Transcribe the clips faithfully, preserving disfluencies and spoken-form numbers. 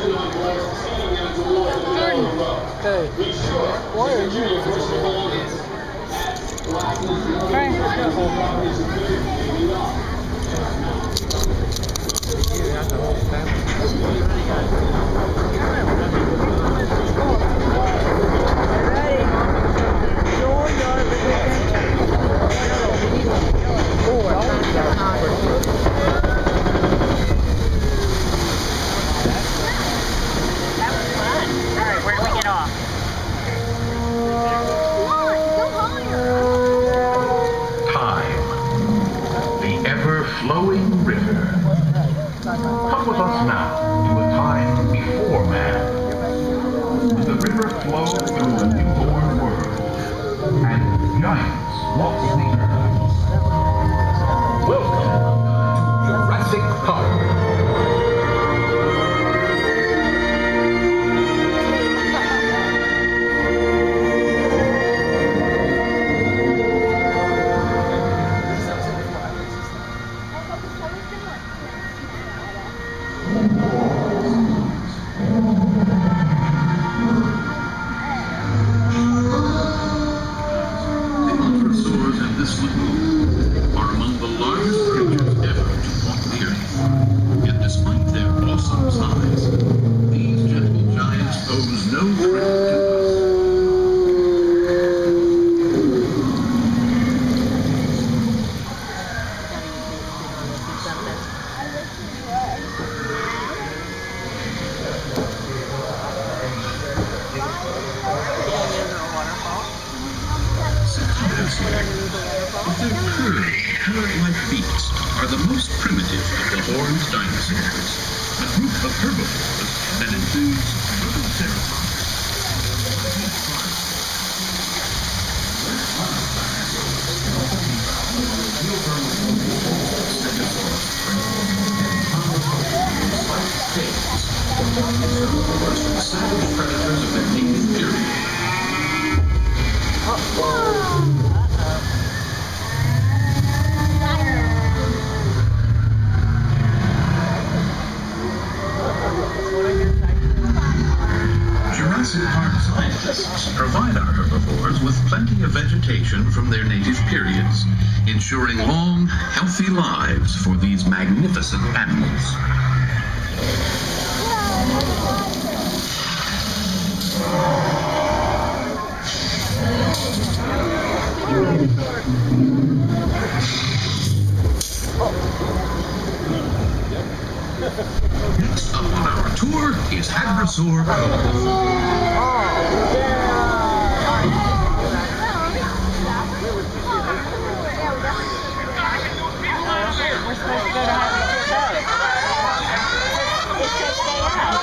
Hey, why are you? Frank, flowing river. Come with us now to a time before man, when the river flowed through a newborn world, and giants walked the earth. Welcome to Jurassic Park. Parrot-like beaks are the most primitive of the horned dinosaurs, a group of herbivores that includes Protoceratops. Savage predators of their native period. Jurassic Park scientists provide our herbivores with plenty of vegetation from their native periods, ensuring long, healthy lives for these magnificent animals. Next up on our tour is Hadrosaur Cove. We're supposed to go to Hadrosaur Cove. It says stay out.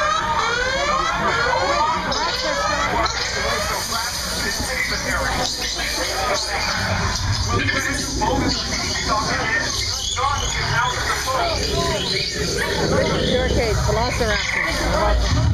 Your case, Velociraptor.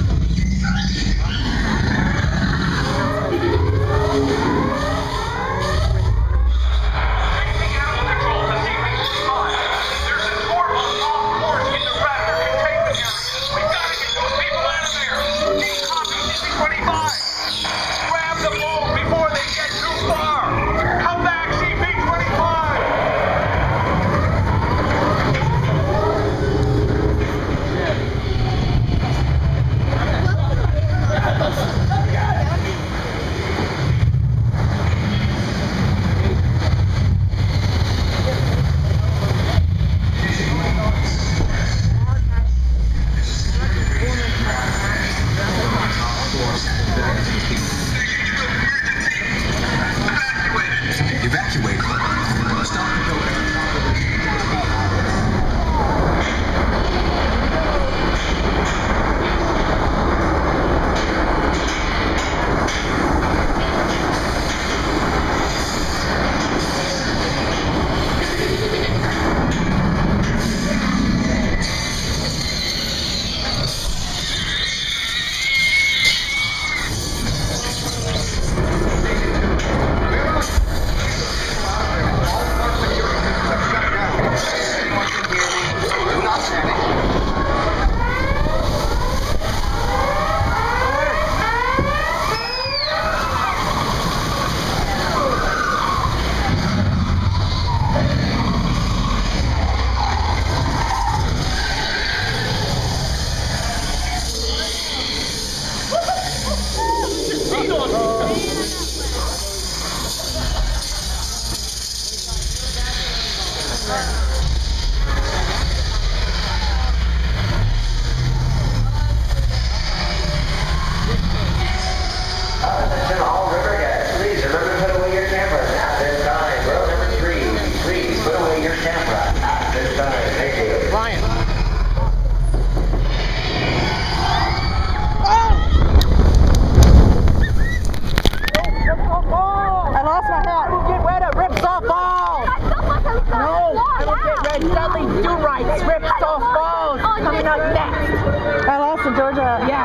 to Georgia. Yeah.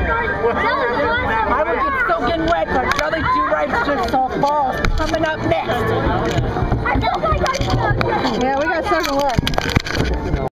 I will get soaking wet, but Jelly Two Ripe just softballs coming up next.